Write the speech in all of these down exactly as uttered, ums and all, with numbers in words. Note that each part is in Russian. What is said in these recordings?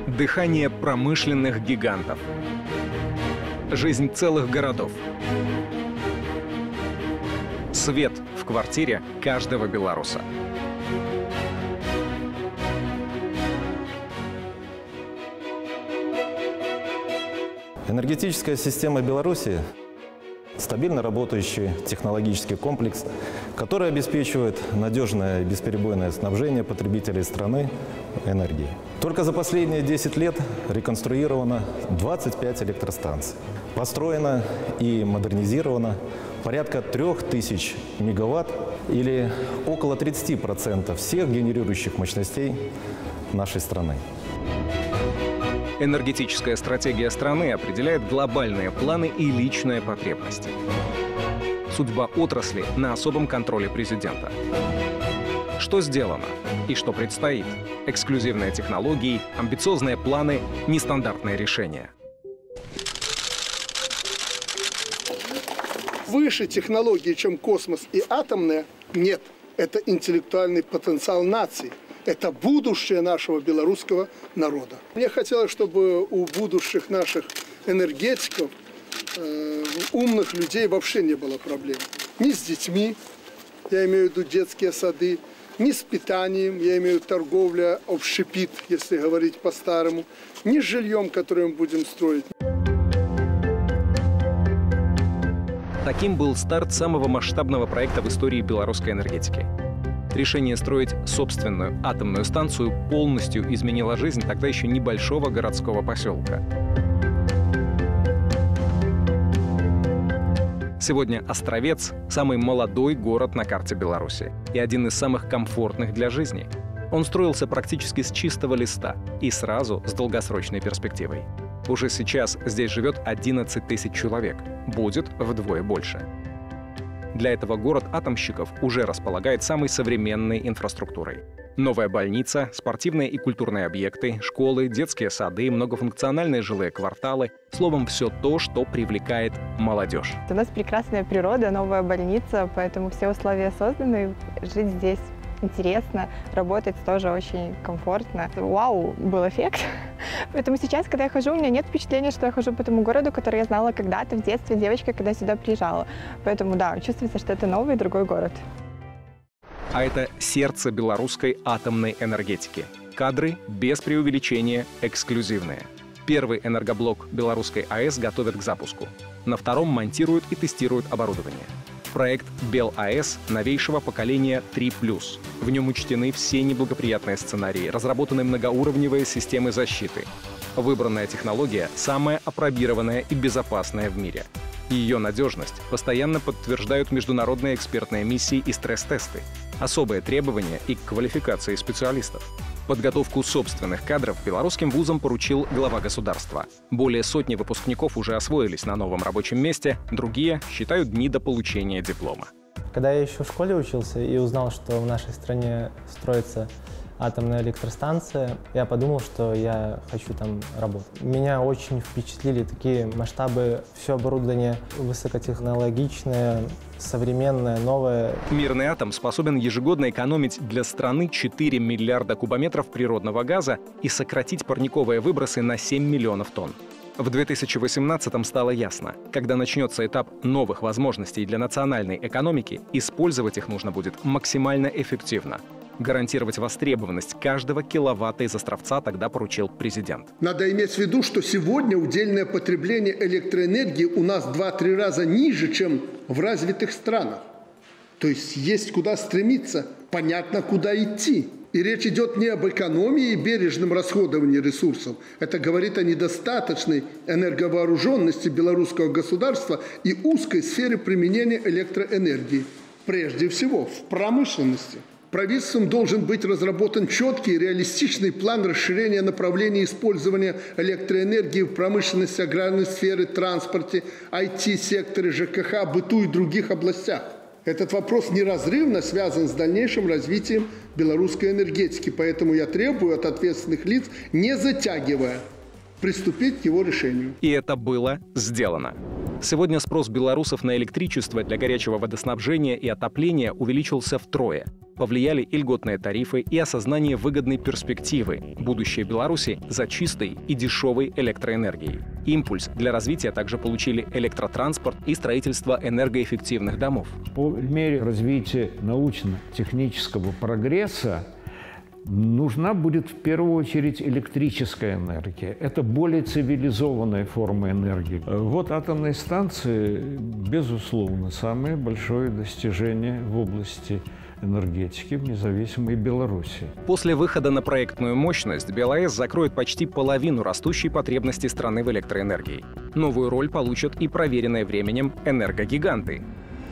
Дыхание промышленных гигантов. Жизнь целых городов. Свет в квартире каждого белоруса. Энергетическая система Беларуси – стабильно работающий технологический комплекс, который обеспечивает надежное и бесперебойное снабжение потребителей страны энергией. Только за последние десять лет реконструировано двадцать пять электростанций. Построено и модернизировано порядка трех тысяч мегаватт или около тридцати процентов всех генерирующих мощностей нашей страны. Энергетическая стратегия страны определяет глобальные планы и личные потребности. Судьба отрасли на особом контроле президента. Что сделано и что предстоит? Эксклюзивные технологии, амбициозные планы, нестандартные решения. Выше технологии, чем космос и атомная, нет. Это интеллектуальный потенциал нации. Это будущее нашего белорусского народа. Мне хотелось, чтобы у будущих наших энергетиков, э, умных людей вообще не было проблем. Ни с детьми, я имею в виду детские сады, ни с питанием, я имею в виду торговля общепит, если говорить по-старому, ни с жильем, которое мы будем строить. Таким был старт самого масштабного проекта в истории белорусской энергетики. Решение строить собственную атомную станцию полностью изменило жизнь тогда еще небольшого городского поселка. Сегодня Островец – самый молодой город на карте Беларуси и один из самых комфортных для жизни. Он строился практически с чистого листа и сразу с долгосрочной перспективой. Уже сейчас здесь живет одиннадцать тысяч человек, будет вдвое больше. Для этого город атомщиков уже располагает самой современной инфраструктурой. Новая больница, спортивные и культурные объекты, школы, детские сады, многофункциональные жилые кварталы. Словом, все то, что привлекает молодежь. У нас прекрасная природа, новая больница, поэтому все условия созданы. Жить здесь интересно, работать тоже очень комфортно. Вау, был эффект. Поэтому сейчас, когда я хожу, у меня нет впечатления, что я хожу по тому городу, который я знала когда-то в детстве, девочкой, когда сюда приезжала. Поэтому да, чувствуется, что это новый другой город. А это сердце белорусской атомной энергетики. Кадры без преувеличения эксклюзивные. Первый энергоблок белорусской АЭС готовят к запуску. На втором монтируют и тестируют оборудование. Проект БелАЭС новейшего поколения три плюс. В нем учтены все неблагоприятные сценарии, разработаны многоуровневые системы защиты. Выбранная технология самая апробированная и безопасная в мире. Ее надежность постоянно подтверждают международные экспертные миссии и стресс-тесты. Особые требования и к квалификации специалистов. Подготовку собственных кадров белорусским вузам поручил глава государства. Более сотни выпускников уже освоились на новом рабочем месте, другие считают дни до получения диплома. Когда я еще в школе учился и узнал, что в нашей стране строится атомная электростанция, я подумал, что я хочу там работать. Меня очень впечатлили такие масштабы, все оборудование высокотехнологичное, современное, новое. Мирный атом способен ежегодно экономить для страны четыре миллиарда кубометров природного газа и сократить парниковые выбросы на семь миллионов тонн. В две тысячи восемнадцатом стало ясно, когда начнется этап новых возможностей для национальной экономики, использовать их нужно будет максимально эффективно. Гарантировать востребованность каждого киловатта из Островца тогда поручил президент. Надо иметь в виду, что сегодня удельное потребление электроэнергии у нас в два-три раза ниже, чем в развитых странах. То есть есть куда стремиться, понятно, куда идти. И речь идет не об экономии и бережном расходовании ресурсов. Это говорит о недостаточной энерговооруженности белорусского государства и узкой сфере применения электроэнергии. Прежде всего, в промышленности. Правительством должен быть разработан четкий и реалистичный план расширения направлений использования электроэнергии в промышленности, аграрной сфере, транспорте, ай ти-секторе, ЖКХ, быту и других областях. Этот вопрос неразрывно связан с дальнейшим развитием белорусской энергетики, поэтому я требую от ответственных лиц, не затягивая, приступить к его решению. И это было сделано. Сегодня спрос белорусов на электричество для горячего водоснабжения и отопления увеличился втрое. Повлияли и льготные тарифы, и осознание выгодной перспективы будущее Беларуси за чистой и дешевой электроэнергией. Импульс для развития также получили электротранспорт и строительство энергоэффективных домов. По мере развития научно-технического прогресса нужна будет в первую очередь электрическая энергия. Это более цивилизованная форма энергии. Вот атомные станции, безусловно, самое большое достижение в области энергетики в независимой Беларуси. После выхода на проектную мощность БелАЭС закроет почти половину растущей потребности страны в электроэнергии. Новую роль получат и проверенные временем энергогиганты.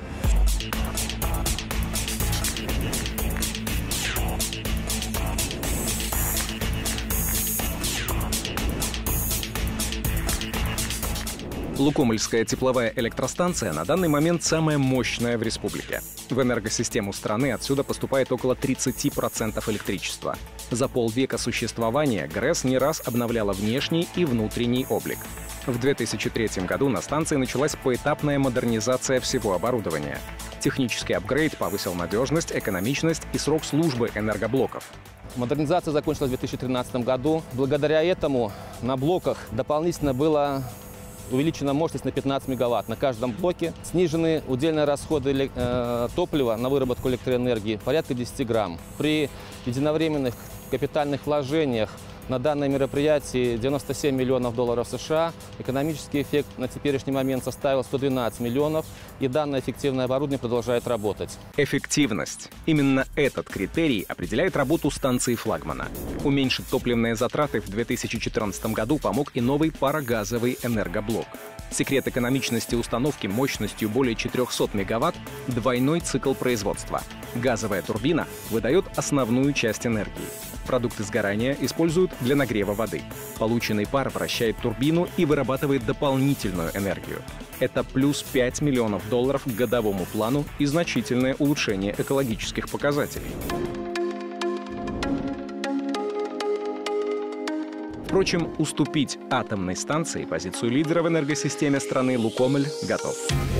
Лукомльская тепловая электростанция на данный момент самая мощная в республике. В энергосистему страны отсюда поступает около тридцати процентов электричества. За полвека существования ГРЭС не раз обновляла внешний и внутренний облик. В две тысячи третьем году на станции началась поэтапная модернизация всего оборудования. Технический апгрейд повысил надежность, экономичность и срок службы энергоблоков. Модернизация закончилась в две тысячи тринадцатом году. Благодаря этому на блоках дополнительно было увеличена мощность на пятнадцать мегаватт. На каждом блоке снижены удельные расходы э, топлива на выработку электроэнергии порядка десяти грамм. При единовременных капитальных вложениях на данное мероприятие девяносто семь миллионов долларов США. Экономический эффект на теперешний момент составил сто двенадцать миллионов, и данное эффективное оборудование продолжает работать. Эффективность. Именно этот критерий определяет работу станции флагмана. Уменьшить топливные затраты в две тысячи четырнадцатом году помог и новый парогазовый энергоблок. Секрет экономичности установки мощностью более четырёхсот мегаватт – двойной цикл производства. Газовая турбина выдает основную часть энергии. Продукты сгорания используют для нагрева воды. Полученный пар вращает турбину и вырабатывает дополнительную энергию. Это плюс пять миллионов долларов к годовому плану и значительное улучшение экологических показателей. Впрочем, уступить атомной станции позицию лидера в энергосистеме страны Лукомль готов.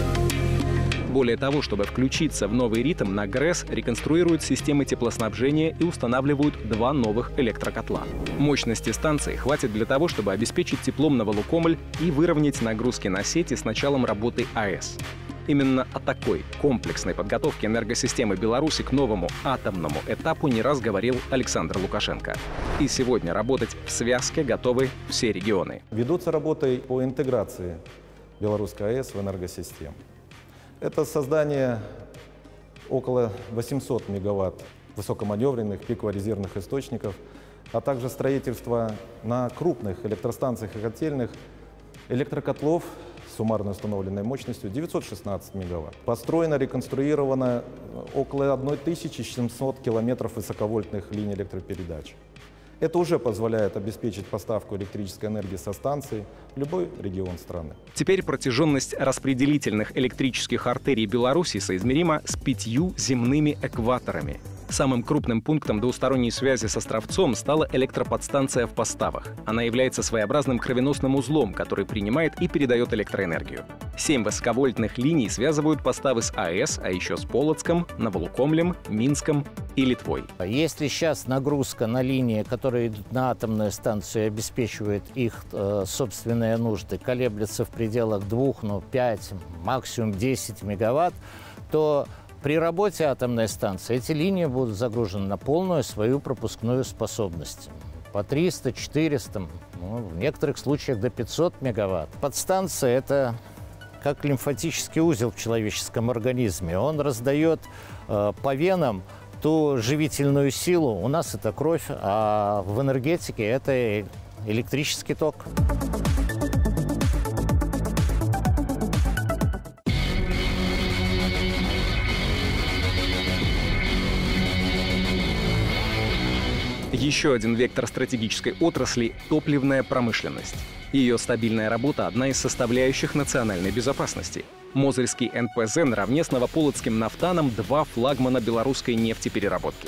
Более того, чтобы включиться в новый ритм, на ГРЭС реконструируют системы теплоснабжения и устанавливают два новых электрокотла. Мощности станции хватит для того, чтобы обеспечить теплом Новолукомль и выровнять нагрузки на сети с началом работы АЭС. Именно о такой комплексной подготовке энергосистемы Беларуси к новому атомному этапу не раз говорил Александр Лукашенко. И сегодня работать в связке готовы все регионы. Ведутся работы по интеграции Белорусской АЭС в энергосистему. Это создание около восьмисот мегаватт высокоманевренных пиково-резервных источников, а также строительство на крупных электростанциях и котельных электрокотлов с суммарной установленной мощностью девятьсот шестнадцать мегаватт. Построено, реконструировано около тысячи семисот километров высоковольтных линий электропередач. Это уже позволяет обеспечить поставку электрической энергии со станций в любой регион страны. Теперь протяженность распределительных электрических артерий Беларуси соизмерима с пятью земными экваторами. Самым крупным пунктом двусторонней связи с Островцом стала электроподстанция в Поставах. Она является своеобразным кровеносным узлом, который принимает и передает электроэнергию. Семь высоковольтных линий связывают Поставы с АЭС, а еще с Полоцком, Новолукомлем, Минском и Литвой. Если сейчас нагрузка на линии, которые идут на атомную станцию и обеспечивают их э, собственные нужды, колеблется в пределах двух, ну, пять, максимум десять мегаватт, то при работе атомной станции эти линии будут загружены на полную свою пропускную способность. По триста, четыреста, ну, в некоторых случаях до пятисот мегаватт. Подстанция – это как лимфатический узел в человеческом организме. Он раздает э, по венам ту живительную силу. У нас это кровь, а в энергетике это электрический ток. Еще один вектор стратегической отрасли – топливная промышленность. Ее стабильная работа – одна из составляющих национальной безопасности. Мозырский эн пэ зэ наравне с Новополоцким нафтаном – два флагмана белорусской нефтепереработки.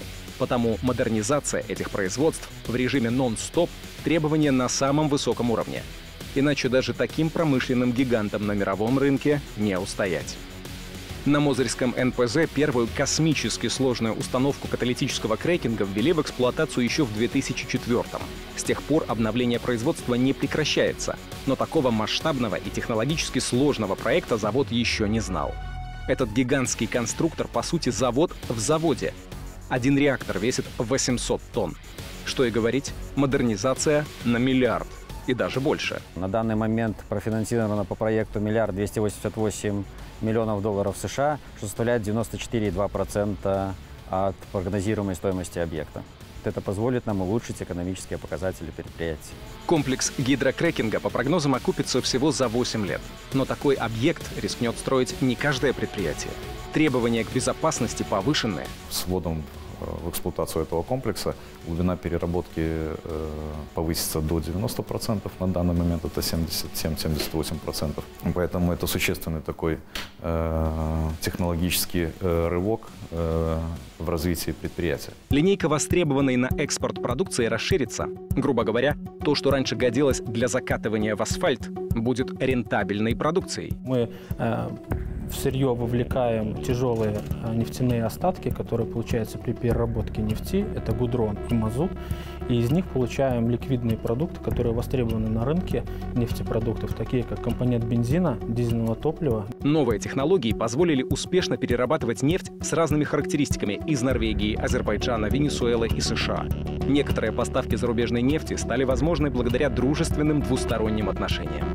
Потому модернизация этих производств в режиме нон-стоп – требование на самом высоком уровне. Иначе даже таким промышленным гигантам на мировом рынке не устоять. На Мозырском эн пэ зэ первую космически сложную установку каталитического крекинга ввели в эксплуатацию еще в две тысячи четвёртом. С тех пор обновление производства не прекращается, но такого масштабного и технологически сложного проекта завод еще не знал. Этот гигантский конструктор, по сути, завод в заводе. Один реактор весит восемьсот тонн. Что и говорить, модернизация на миллиард и даже больше. На данный момент профинансировано по проекту миллиард двести восемьдесят восемь миллионов долларов США, что составляет девяносто четыре и два десятых процента от прогнозируемой стоимости объекта. Это позволит нам улучшить экономические показатели предприятия. Комплекс гидрокрекинга по прогнозам окупится всего за восемь лет. Но такой объект рискнет строить не каждое предприятие. Требования к безопасности повышенные. С вводом в эксплуатацию этого комплекса глубина переработки э, повысится до девяноста процентов, на данный момент это семьдесят семь — семьдесят восемь процентов. Поэтому это существенный такой э, технологический э, рывок э, в развитии предприятия. Линейка востребованной на экспорт продукции расширится. Грубо говоря, то, что раньше годилось для закатывания в асфальт, будет рентабельной продукцией. Мы э, в сырье вовлекаем тяжелые э, нефтяные остатки, которые получаются при переработке нефти. Это гудрон и мазут. И из них получаем ликвидные продукты, которые востребованы на рынке нефтепродуктов, такие как компонент бензина, дизельного топлива. Новые технологии позволили успешно перерабатывать нефть с разными характеристиками из Норвегии, Азербайджана, Венесуэлы и США. Некоторые поставки зарубежной нефти стали возможны благодаря дружественным двусторонним отношениям.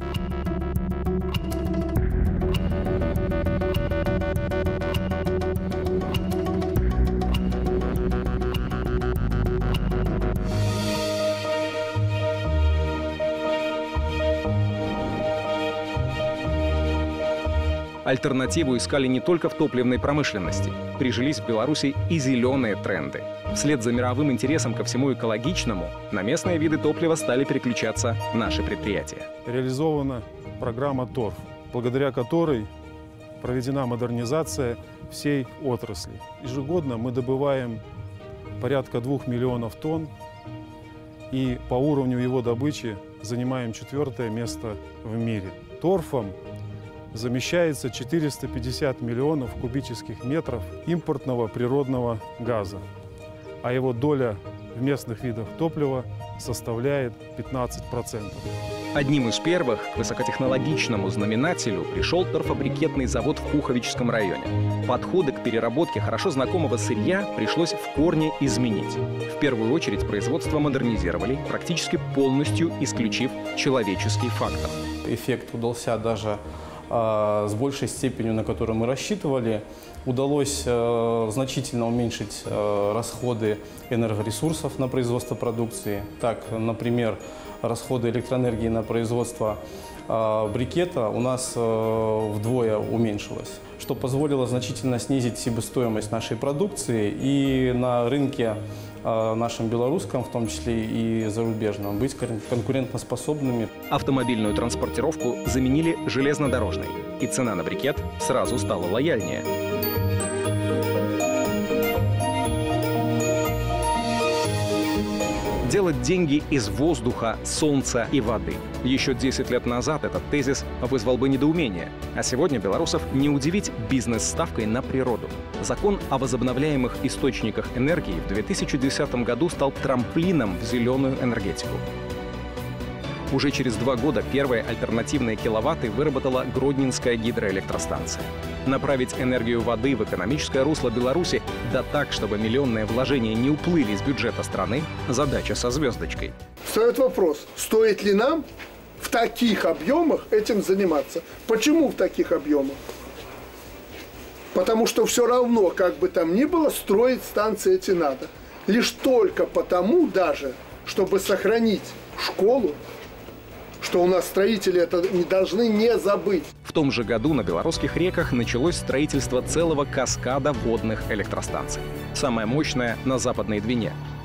Альтернативу искали не только в топливной промышленности. Прижились в Беларуси и зеленые тренды. Вслед за мировым интересом ко всему экологичному на местные виды топлива стали переключаться наши предприятия. Реализована программа торф, благодаря которой проведена модернизация всей отрасли. Ежегодно мы добываем порядка двух миллионов тонн и по уровню его добычи занимаем четвертое место в мире. Торфом замещается четыреста пятьдесят миллионов кубических метров импортного природного газа, а его доля в местных видах топлива составляет пятнадцать процентов. Одним из первых к высокотехнологичному знаменателю пришел торфобрикетный завод в Пуховическом районе. Подходы к переработке хорошо знакомого сырья пришлось в корне изменить. В первую очередь производство модернизировали, практически полностью исключив человеческий фактор. Эффект удался даже с большей степенью, на которую мы рассчитывали. Удалось э, значительно уменьшить э, расходы энергоресурсов на производство продукции. Так, например, расходы электроэнергии на производство э, брикета у нас э, вдвое уменьшилось, что позволило значительно снизить себестоимость нашей продукции и на рынке э, нашем белорусском, в том числе и зарубежном, быть конкурентоспособными. Автомобильную транспортировку заменили железнодорожной, и цена на брикет сразу стала лояльнее. Делать деньги из воздуха, солнца и воды. Еще десять лет назад этот тезис вызвал бы недоумение. А сегодня белорусов не удивить бизнес-ставкой на природу. Закон о возобновляемых источниках энергии в две тысячи десятом году стал трамплином в зеленую энергетику. Уже через два года первые альтернативные киловатты выработала Гродненская гидроэлектростанция. Направить энергию воды в экономическое русло Беларуси, да так, чтобы миллионные вложения не уплыли из бюджета страны, задача со звездочкой. Встает вопрос, стоит ли нам в таких объемах этим заниматься? Почему в таких объемах? Потому что все равно, как бы там ни было, строить станции эти надо. Лишь только потому даже, чтобы сохранить школу, что у нас строители это не должны не забыть. В том же году на белорусских реках началось строительство целого каскада водных электростанций. Самая мощная на Западной Двине.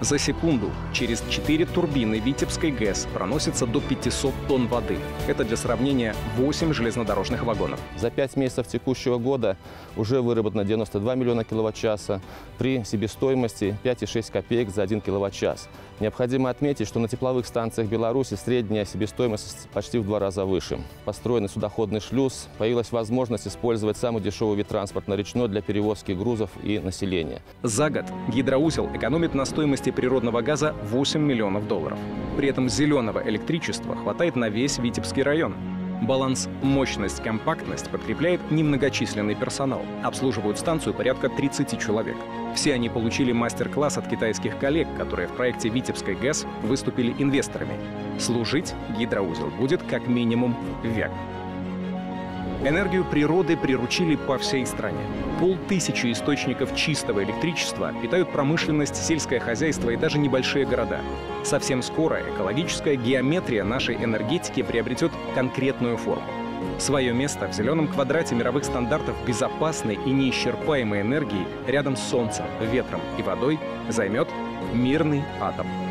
За секунду через четыре турбины Витебской ГЭС проносится до пятисот тонн воды. Это для сравнения восемь железнодорожных вагонов. За пять месяцев текущего года уже выработано девяносто два миллиона киловатт-часа при себестоимости пять и шесть копеек за один киловатт-час. Необходимо отметить, что на тепловых станциях Беларуси средняя себестоимость почти в два раза выше. Построенный судоходный шлюз, появилась возможность использовать самый дешевый вид транспорта речной для перевозки грузов и населения. За год гидроузел экономит на стоимости природного газа восемь миллионов долларов. При этом зеленого электричества хватает на весь Витебский район. Баланс мощность-компактность подкрепляет немногочисленный персонал. Обслуживают станцию порядка тридцати человек. Все они получили мастер-класс от китайских коллег, которые в проекте Витебской ГЭС выступили инвесторами. Служить гидроузел будет как минимум век. Энергию природы приручили по всей стране. Полтысячи источников чистого электричества питают промышленность, сельское хозяйство и даже небольшие города. Совсем скоро экологическая геометрия нашей энергетики приобретет конкретную форму. Свое место в зеленом квадрате мировых стандартов безопасной и неисчерпаемой энергии рядом с солнцем, ветром и водой займет мирный атом.